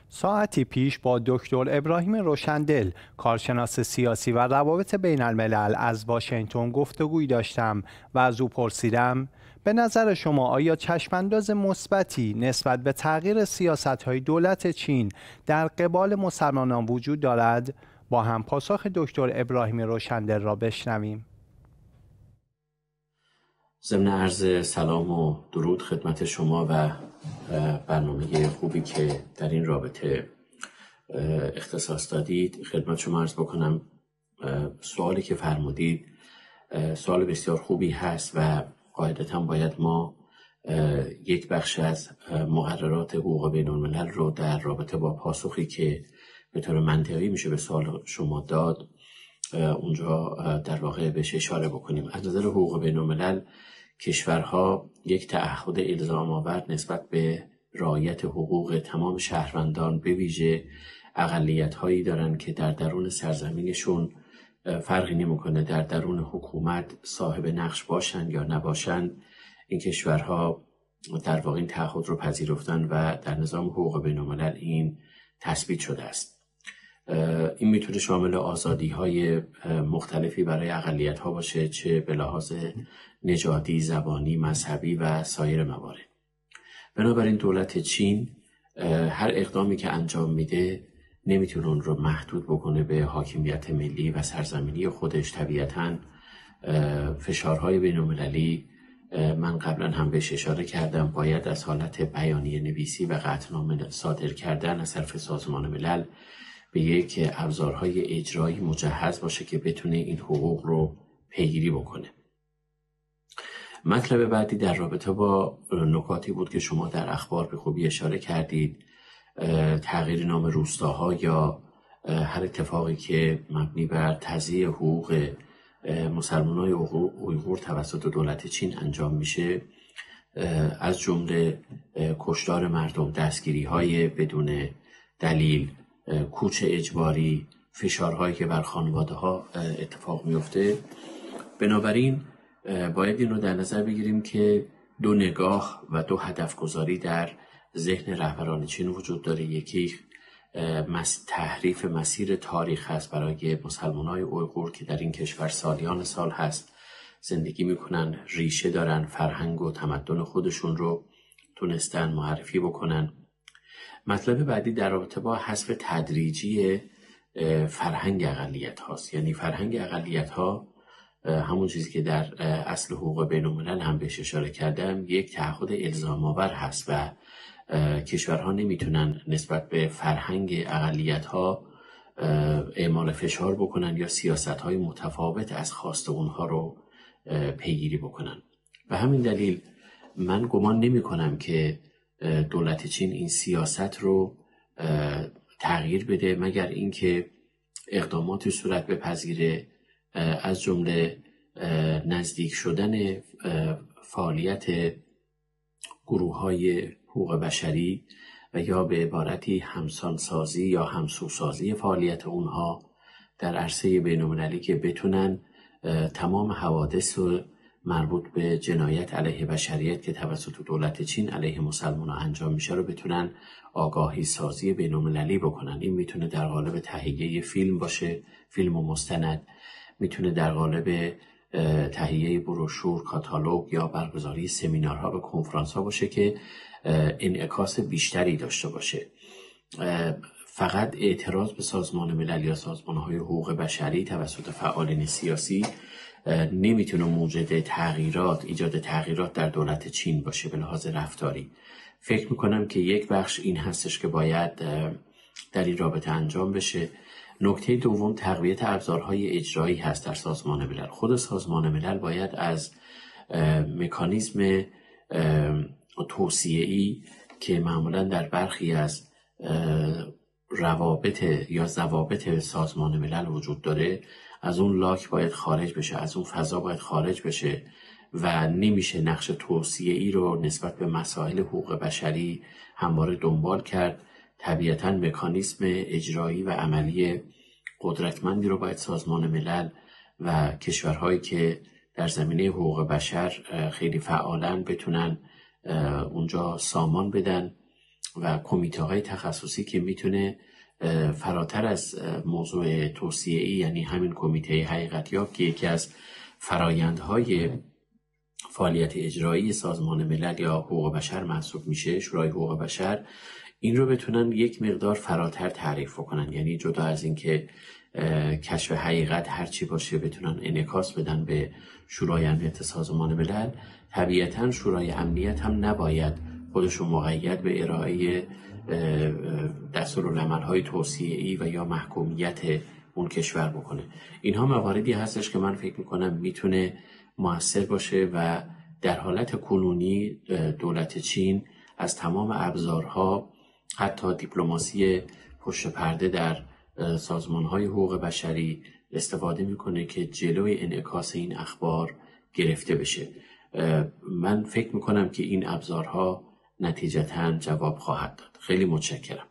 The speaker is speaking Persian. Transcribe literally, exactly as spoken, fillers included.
ساعتی پیش با دکتر ابراهیم روشندل، کارشناس سیاسی و روابط بین الملل از واشنگتن گفتگویی داشتم و از او پرسیدم به نظر شما آیا چشمانداز مثبتی نسبت به تغییر سیاست‌های دولت چین در قبال مسلمانان وجود دارد؟ با هم پاسخ دکتر ابراهیم روشندل را بشنویم. ضمن عرض سلام و درود خدمت شما و برنامه خوبی که در این رابطه اختصاص دادید، خدمت شما عرض بکنم سوالی که فرمودید سوال بسیار خوبی هست و قاعدتاً باید ما یک بخش از مقررات حقوق بین الملل رو در رابطه با پاسخی که به طور منطقی میشه به سوال شما داد اونجا در واقع بهش اشاره بکنیم. از نظر حقوق بین الملل کشورها یک تعهد الزام آور نسبت به رعایت حقوق تمام شهروندان به ویژه اقلیت‌هایی دارن که در درون سرزمینشون فرقی نمی‌کنه در درون حکومت صاحب نقش باشن یا نباشن. این کشورها در واقع این تعهد رو پذیرفتن و در نظام حقوق بین الملل این تثبیت شده است. این میتونه شامل آزادی‌های مختلفی برای اقلیت‌ها باشه، چه به لحاظ نژادی، زبانی، مذهبی و سایر موارد. بنابراین دولت چین هر اقدامی که انجام میده نمیتونه اون رو محدود بکنه به حاکمیت ملی و سرزمینی خودش. طبیعتاً فشارهای بین‌المللی من قبلا هم بهش اشاره کردم باید از حالت بیانیه نویسی و قطعنامه صادر کردن از طرف سازمان ملل به یک ابزارهای اجرایی مجهز باشه که بتونه این حقوق رو پیگیری بکنه. مطلب بعدی در رابطه با نکاتی بود که شما در اخبار به خوبی اشاره کردید، تغییر نام روستاها یا هر اتفاقی که مبنی بر تضییع حقوق مسلمانان اویغور توسط دولت چین انجام میشه، از جمله کشتار مردم، دستگیری‌های بدون دلیل، کوچ اجباری، فشارهایی که بر خانواده‌ها اتفاق میفته. بنابراین باید این رو در نظر بگیریم که دو نگاه و دو هدف گذاری در ذهن رهبران چین وجود داره. یکی تحریف مسیر تاریخ هست برای مسلمانای اویغور که در این کشور سالیان سال هست زندگی میکنن، ریشه دارن، فرهنگ و تمدن خودشون رو تونستن معرفی بکنن. مطلب بعدی در رابطه با حذف تدریجی فرهنگ اقلیت هاست. یعنی فرهنگ اقلیت ها همون چیزی که در اصل حقوق بین الملل هم بهش اشاره کردم یک تعهد الزام آور هست و کشورها نمیتونن نسبت به فرهنگ اقلیت ها اعمال فشار بکنن یا سیاست های متفاوت از خواست اونها رو پیگیری بکنن. به همین دلیل من گمان نمی کنم که دولت چین این سیاست رو تغییر بده مگر اینکه اقداماتی صورت بپذیره، از جمله نزدیک شدن فعالیت گروه‌های حقوق بشری و یا به عبارتی همسانسازی یا همسوسازی فعالیت اونها در عرصه بین‌المللی که بتونن تمام حوادث مربوط به جنایت علیه بشریت که توسط دولت چین علیه مسلمانان انجام میشه رو بتونن آگاهی سازی بین‌المللی بکنن. این میتونه در قالب تهیه فیلم باشه، فیلم و مستند، میتونه در قالب تهیه بروشور، کاتالوگ یا برگزاری سمینارها و کنفرانس‌ها باشه که انعکاس بیشتری داشته باشه. فقط اعتراض به سازمان ملل یا سازمان‌های حقوق بشری توسط فعالین سیاسی نمیتونه موجد تغییرات، ایجاد تغییرات در دولت چین باشه به لحاظ رفتاری. فکر میکنم که یک بخش این هستش که باید در این رابطه انجام بشه. نکته دوم تقویت ابزارهای اجرایی هست در سازمان ملل. خود سازمان ملل باید از مکانیزم توصیه‌ای که معمولا در برخی از روابط یا ضوابط سازمان ملل وجود داره از اون لاک باید خارج بشه، از اون فضا باید خارج بشه و نمیشه نقش توصیه‌ای رو نسبت به مسائل حقوق بشری همواره دنبال کرد. طبیعتاً مکانیزم اجرایی و عملی قدرتمندی رو باید سازمان ملل و کشورهایی که در زمینه حقوق بشر خیلی فعالن بتونن اونجا سامان بدن و کمیته های تخصصی که میتونه فراتر از موضوع توصیه‌ای، یعنی همین کمیته حقیقتیاب که یکی از فرایندهای فعالیت اجرایی سازمان ملل یا حقوق بشر محسوب میشه، شورای حقوق بشر، این رو بتونن یک مقدار فراتر تعریف کنن. یعنی جدا از این که کشف حقیقت هرچی باشه بتونن انعکاس بدن به شورای امنیت سازمان ملل، طبیعتاً شورای امنیت هم نباید خودشو مقید به ارائه دستورالعمل‌های توصیه‌ای و یا محکومیت اون کشور بکنه. اینها مواردی هستش که من فکر میکنم میتونه مؤثر باشه و در حالت کنونی دولت چین از تمام ابزارها، حتی دیپلماسی پشت پرده در سازمان‌های حقوق بشری استفاده میکنه که جلوی انعکاس این اخبار گرفته بشه. من فکر میکنم که این ابزارها نتیجتاً جواب خواهد داد. خیلی متشکرم.